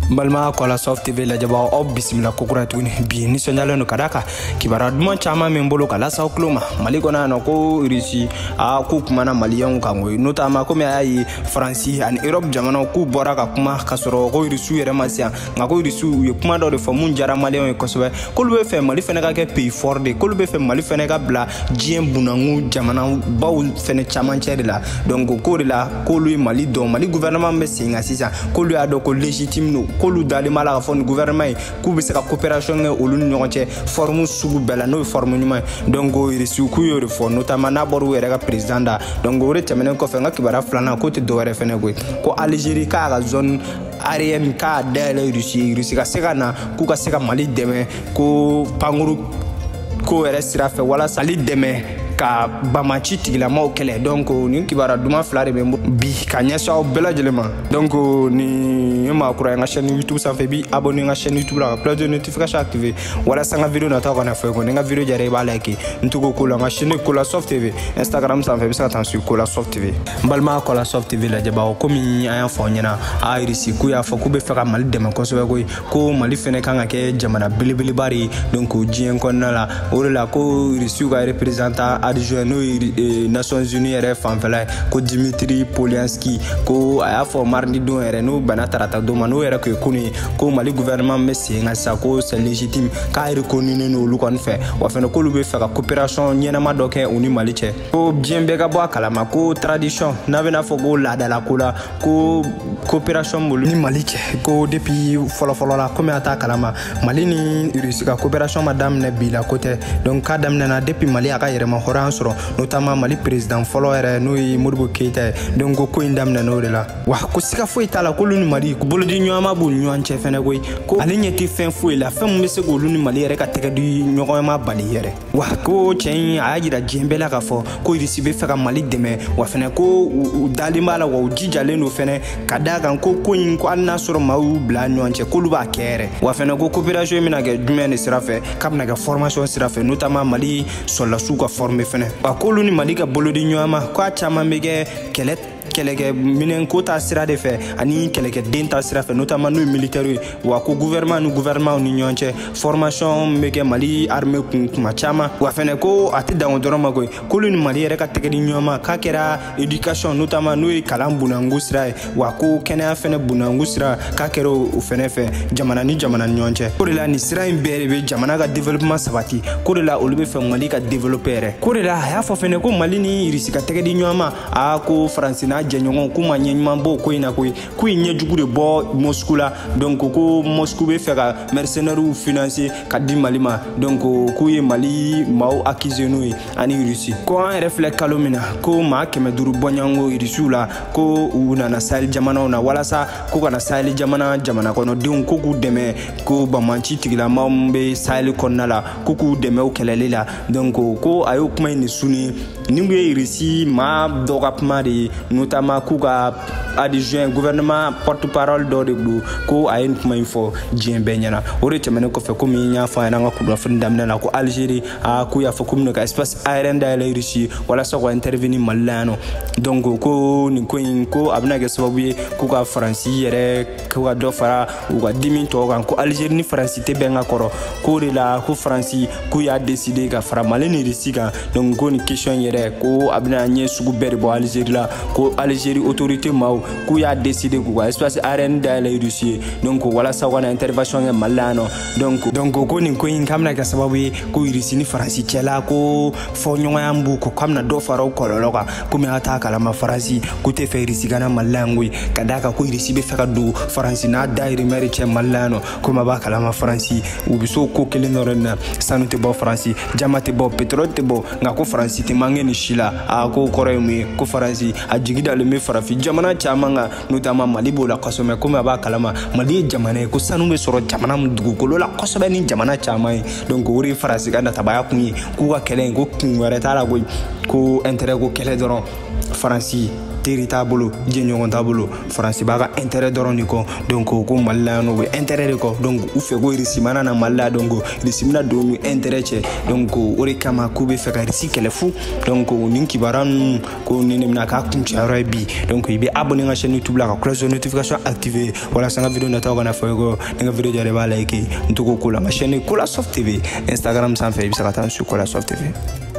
balma kola soft tv la jaba ob bismillah ko kura tuni bi ni sonyalo no kadaka kibara dum chama men bolo kala sa kloma mali kona no ko Russie a ku kuma na maliyan ka ngoy notama ko me ayi France and Europe jamana ku bora ka kuma kasoro ko Russie yere masia ngako Russie ye kuma do fo mun jara maliyan ko sobe ko lu fe mali fene ka ke pays fort de ko lu fe mali fene ka bla jiem bunangu jamana baw fene chama chere la donc ko la ko lu mali do mali gouvernement me singa sisa ko lu ado ko légitime no ko lu dali mala ka fon gouvernement ku be se ka coopération nge olu nyonche forme sugu bela no forme nyuma donc Russie ku yo fo notamment na boru were ka président da donc ore temene ko fe nga kibara flana ko te do were fene ko Algérie ka zone Aérienne ka dele Russie ka seka na ku ka seka mali deme ko panguru ko were sira fe wala sali deme ka bamachi tigila ma okele donc ni kibara duma flare be bi kanya saw bela jelema donc ni ma kura nga chaîne YouTube ça fait bi abonner nga chaîne YouTube la plus de notification activé wala sanga vidéo na ta kona fe ko nga vidéo jare ba like ntuko ko la nga chaîne ko la soft tv Instagram ça fait ça attention ko la soft tv balma ko la soft tv la jaba ko mi ayan fo nyana a Russie ku ya fo ku be fera mal dem ko so ko mali fene kanga ke jamana bilibili bari donc jien ko na la ore la ko Russie ga représentant adjoint Nations Unies fanfela ko Dimitri Polianski ko aya fo mardi do no banatarata do mano era ko kuni ko mali gouvernement messi ngasa ko c'est légitime ka reconnu no lu kon fait wa fe no ko lu be fa coopération nyena ma doke uni mali che ko bien be ga bo kalama ko tradition na be na fo go la dala kula ko coopération mulu ni mali che ko depuis folo la comme ata kalama mali ni Russie ka coopération madame ne bila côté donc kadam na depuis mali aka yere ma soro notamment mali président folo era no Modibo Keita donc ko indam na no la wa ko sika fo itala ko luni mali ko bolo di nyama bu nyan che fene ko aligneti fen fo la fem mese go luni mali era ka tege di nyoko ma bali yere wa ko chen ajira jembela ka fo ko Russie be feka mali deme wa fene ko dali mala wa jijale no fene kadaga ko yin ko anna soro ma u bla nyan che ko lu ba kere wa fene ko coopération mina ga dumene sira fe kam na ga formation sira fe notamment mali sur la sous ka former fene akolu ni malika bolodi nyama kwa chama mege keleke minen kota sira de fe ani keleke denta sira fe notamment no militaire wa ko gouvernement ni nyonche formation mege mali armée kuma chama wa fene ko ati da ndoroma ko ni mali reka tegedi nyoma ka kera education notamment no kalambu na ngusira wa ko kena fene bunangu sira ka kero fene fe jamana ni nyonche ko la ni sira imbere be jamana ga développement sabati ko la olube fe mali ka développer ko la ya fo fene ko mali ni Russie ka tegedi nyoma a ko France na jenyon kuma nyenman bo ko ina ko nye jugure bo Moscou la donc ko Moscou be fera mercenaire ou financier ka di malima donc ko ye mali mau akizeno ani Russie ko en reflect kalomina ko ma keme duru bonyango Russie la ko una na sahel jamana na wala sa ko kana sahel jamana ko no dun ko ku deme ko ba manchi tigila mambe sahel konnala ko ku deme o kelele la donc ko ayo kuma ni suni nimbe Russie ma dogapma de notamment kuga adjoint gouvernement porte-parole do ko ayen kuma info jembe nyana ore temene ko fe ko mi nya fa na ko do findam na ko Algérie a ku ya fa ko ka espace Aérienne da la Russie wala so ko intervenir malano donc ko ni ko abna ga sababu ko ka France yere ko ga do fara ko dimi to ko Algérie ni France te benga koro ko de la ko France ku ya décider ga fara maleni Russie ga donc ko ni question yere ko abna nye sugu beri bo Algérie la ko Algérie autorité maw ku ya décider ko espace Aérienne da la Russie donc wala sa wana intervention nge malano donc ko ni ko yin kamna ka sababu ko Russie ni France chela ko fo nyonga yambu ko kamna do faro ko loloka ko mi ata kala ma France ko te fe Russie gana malangui kadaka ko Russie be faka do France na daire meri che malano ko ma ba kala ma France u biso ko kele norena sanute bo France jamate bo pétrole te bo nga ko France te mangeni shila a ko koremi ko France a jigida le me farafi jamana chamanga notamment mali bola kasome ko ma ba kalama mali jamana ko sanu be soro jamana mdugu ko la kasome ni jamana chamai donc uri France ganda tabaya kunyi ku ka kele ko kunwere tala ko intérêt ko kele doron France teri t'a bolo jɛɲɔgɔn t'a bolo faransi b'a ka intérêt dɔrɔn de kɔ donc ko Mali la yan nɔ u bɛ intérêt de kɔ donc u fɛ ko Russie mana na Mali la donc Russie bɛna don ni intérêt cɛ donc o de kama k'u bɛ fɛ ka Russie kɛlɛ fu donc nin kibaruya ninnu ko nin de bɛna k'a kuncɛyɔrɔ ye bi donc i bɛ abonné n ka chaîne YouTube la ka cloche de notification activé walasa n ka vidéo nataw kana fɔ i kɔ ni n ka vidéo diyara i b'a like n to k'o ko la n ka chaîne Soit TV Instagram sanfɛ i bɛ se ka taa n su Soit TV.